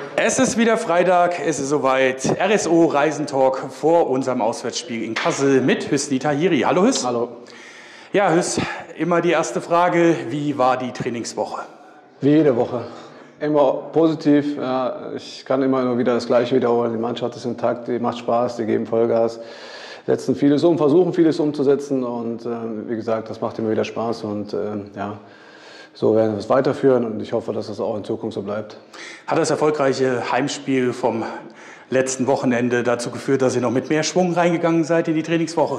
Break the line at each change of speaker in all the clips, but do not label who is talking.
Es ist wieder Freitag, es ist soweit. RSO Reisentalk vor unserem Auswärtsspiel in Kassel mit Hüsni Tahiri. Hallo Hüs.
Hallo.
Ja Hüs, immer die erste Frage, wie war die Trainingswoche?
Wie jede Woche. Immer positiv. Ja, ich kann immer nur wieder das Gleiche wiederholen. Die Mannschaft ist intakt, die macht Spaß, die geben Vollgas, setzen vieles um, versuchen vieles umzusetzen und wie gesagt, das macht immer wieder Spaß und ja, so werden wir es weiterführen und ich hoffe, dass das auch in Zukunft so bleibt.
Hat das erfolgreiche Heimspiel vom letzten Wochenende dazu geführt, dass ihr noch mit mehr Schwung reingegangen seid in die Trainingswoche?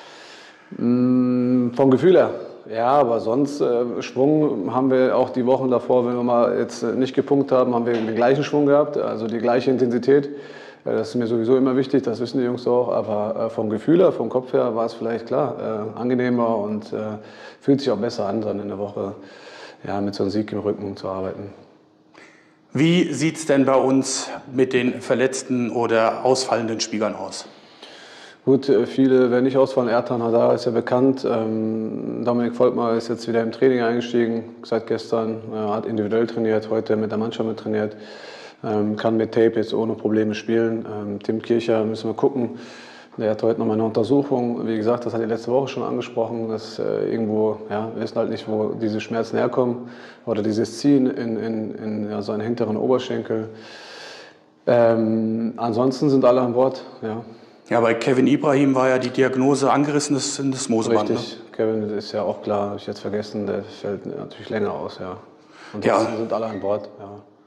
Vom Gefühl her. Ja, aber sonst Schwung haben wir auch die Wochen davor, wenn wir mal jetzt nicht gepunktet haben, haben wir den gleichen Schwung gehabt, also die gleiche Intensität. Das ist mir sowieso immer wichtig, das wissen die Jungs auch, aber vom Gefühl her, vom Kopf her war es vielleicht klar angenehmer und fühlt sich auch besser an, dann in der Woche ja, mit so einem Sieg im Rücken zu arbeiten.
Wie sieht es denn bei uns mit den verletzten oder ausfallenden Spielern aus?
Gut, viele werden nicht ausfallen. Ertan Hadar ist ja bekannt. Dominik Volkmar ist jetzt wieder im Training eingestiegen, seit gestern. Hat individuell trainiert, heute mit der Mannschaft mit trainiert. Kann mit Tape jetzt ohne Probleme spielen. Tim Kircher müssen wir gucken. Der hat heute nochmal eine Untersuchung. Wie gesagt, das hat die letzte Woche schon angesprochen, dass irgendwo, ja, wir wissen halt nicht, wo diese Schmerzen herkommen. Oder dieses Ziehen in ja, seinen hinteren Oberschenkel. Ansonsten sind alle an Bord, ja.
Ja, bei Kevin Ibrahim war ja die Diagnose angerissenes Syndesmoseband.
Richtig, ne? Kevin ist ja auch klar, habe ich jetzt vergessen, der fällt natürlich länger aus, ja. Und
ja,
sind alle an Bord, ja.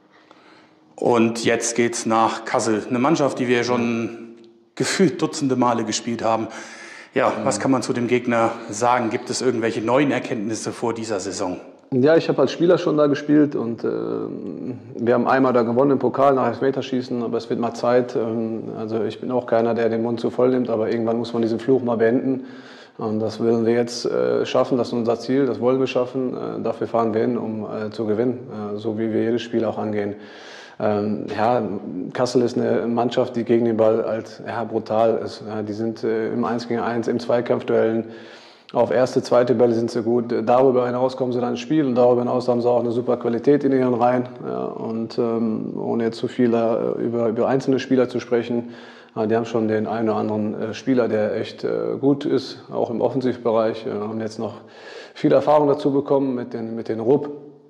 Und jetzt geht's nach Kassel, eine Mannschaft, die wir schon gefühlt dutzende Male gespielt haben. Ja, was kann man zu dem Gegner sagen? Gibt es irgendwelche neuen Erkenntnisse vor dieser Saison?
Ja, ich habe als Spieler schon da gespielt und wir haben einmal da gewonnen im Pokal nach Elfmeterschießen, aber es wird mal Zeit. Also ich bin auch keiner, der den Mund zu voll nimmt, aber irgendwann muss man diesen Fluch mal beenden. Und das wollen wir jetzt schaffen, das ist unser Ziel, das wollen wir schaffen. Dafür fahren wir hin, um zu gewinnen, so wie wir jedes Spiel auch angehen. Ja, Kassel ist eine Mannschaft, die gegen den Ball halt ja, brutal ist. Ja, die sind im 1 gegen 1, im Zweikampfduellen. Auf erste, zweite Bälle sind sie gut. Darüber hinaus kommen sie dann ins Spiel und darüber hinaus haben sie auch eine super Qualität in ihren Reihen. Ja, und ohne jetzt zu viel über einzelne Spieler zu sprechen, die haben schon den einen oder anderen Spieler, der echt gut ist, auch im Offensivbereich. Haben jetzt noch viel Erfahrung dazu bekommen mit den Rupp.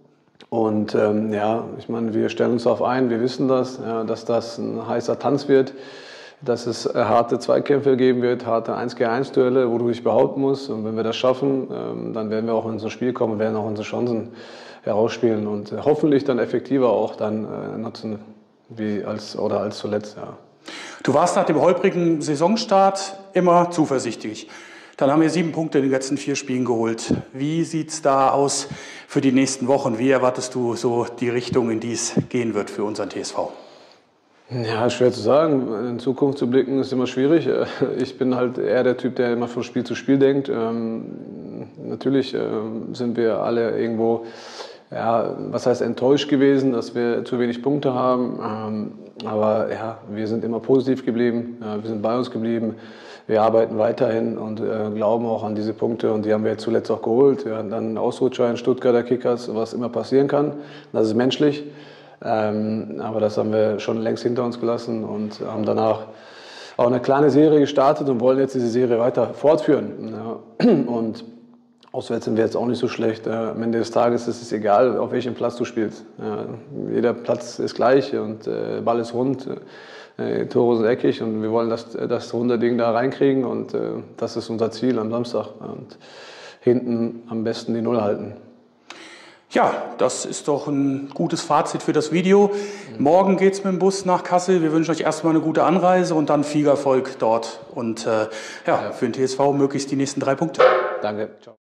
Und ja, ich meine, wir stellen uns darauf ein, wir wissen das, ja, dass das ein heißer Tanz wird, dass es harte Zweikämpfe geben wird, harte 1 gegen 1 Duelle, wo du dich behaupten musst. Und wenn wir das schaffen, dann werden wir auch in unser Spiel kommen und werden auch unsere Chancen herausspielen und hoffentlich dann effektiver auch dann nutzen, als zuletzt. Ja.
Du warst nach dem holprigen Saisonstart immer zuversichtlich. Dann haben wir 7 Punkte in den letzten 4 Spielen geholt. Wie sieht es da aus für die nächsten Wochen? Wie erwartest du so die Richtung, in die es gehen wird für unseren TSV?
Ja, schwer zu sagen. In Zukunft zu blicken ist immer schwierig. Ich bin halt eher der Typ, der immer von Spiel zu Spiel denkt. Natürlich sind wir alle irgendwo, ja, was heißt enttäuscht gewesen, dass wir zu wenig Punkte haben. Aber ja, wir sind immer positiv geblieben. Wir sind bei uns geblieben. Wir arbeiten weiterhin und glauben auch an diese Punkte und die haben wir jetzt zuletzt auch geholt. Wir hatten dann einen Ausrutscher in Stuttgarter Kickers, was immer passieren kann. Das ist menschlich, aber das haben wir schon längst hinter uns gelassen und haben danach auch eine kleine Serie gestartet und wollen jetzt diese Serie weiter fortführen. Ja. Und auswärts sind wir jetzt auch nicht so schlecht. Am Ende des Tages ist es egal, auf welchem Platz du spielst. Ja, jeder Platz ist gleich und der Ball ist rund. Tore sind eckig und wir wollen das runde Ding da reinkriegen und das ist unser Ziel am Samstag und hinten am besten die Null halten.
Ja, das ist doch ein gutes Fazit für das Video. Morgen geht es mit dem Bus nach Kassel. Wir wünschen euch erstmal eine gute Anreise und dann viel Erfolg dort und ja, für den TSV möglichst die nächsten 3 Punkte.
Danke. Ciao.